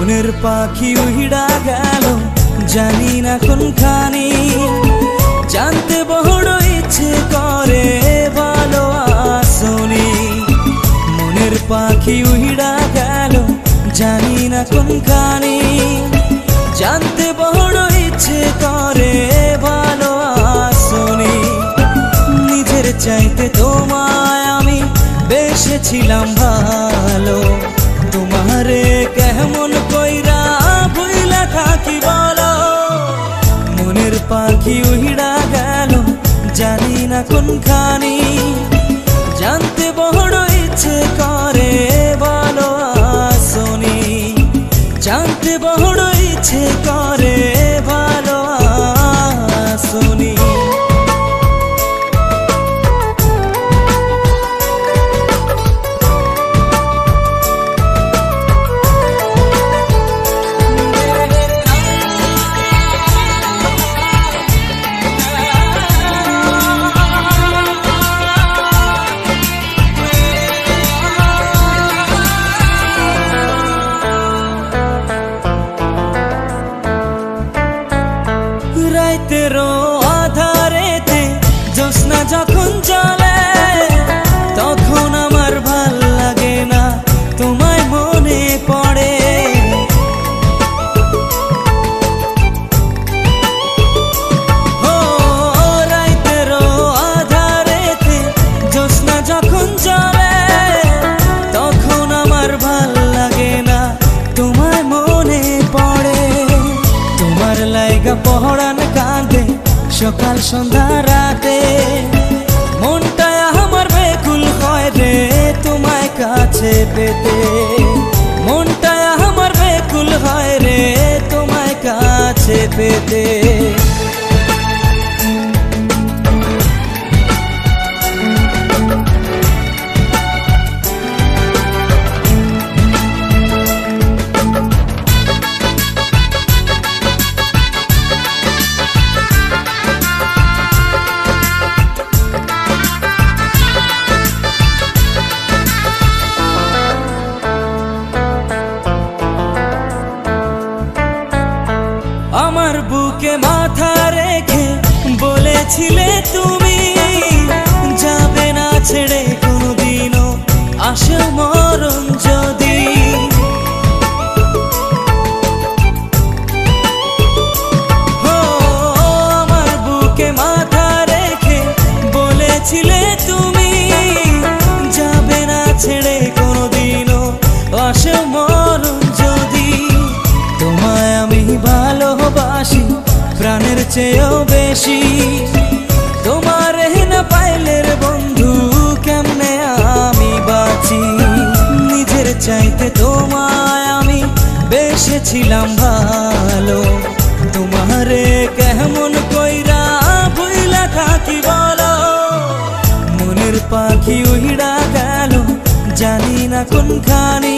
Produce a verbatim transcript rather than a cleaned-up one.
মনের পাখি উড়া গেল জানি না কোনখানি জানতে বড় ইচ্ছে করে ভালো আসনি মনের পাখি উড়া গেল জানি না কোনখানি জানতে বড় ইচ্ছে করে ভালো আসনি নিজের চাইতে তোমায় আমি বেসেছিলাম ভালো তোমারে কেমন কইরা ভুইলা থাকি বলো মনের পাখি উড়া গেল জানি না কোনখানি জানতে বড় ইচ্ছে করে ভালো আসনি জানতে বড় ইচ্ছে করে ভালো আসনি রাতেরও আধারেতে জ্যোৎস্না যখন জ্বলে তখন আমার ভাল লাগে না তোমায় মনে পড়ে ও রাতেরও আধারেতে জ্যোৎস্না যখন জ্বলে তখন আমার ভাল লাগে না তোমায় মনে পড়ে তোমার লাইগা পহরান কাঁদে সকাল সন্ধ্যা রাতে মনটা আমার বেকুল হয় রে তোমায় কাছে পেতে মনটা আমার বেকুল হয় রে তোমায় কাছে পেতে আমার বুকে মাথা রেখে বলেছিলে তুমি যাবে না ছেড়ে কোনোদিনও আসে মরণ যদি ও আমার বুকে মাথা রেখে বলেছিলে তুমি যাবে না ছেড়ে কোনোদিনও আসে মরণ যদি তোমায় আমি ভালোবাসি প্রাণের চেয়েও বেশি তোমার না পাইলে রে বন্ধু কেমনে আমি বাঁচি নিজের চাইতে তোমায় আমি বেসেছিলাম ভালো তোমারে কেমন কইরা ভুইলা থাকি বলো মনের পাখি উড়া গেল জানি না কোনখানি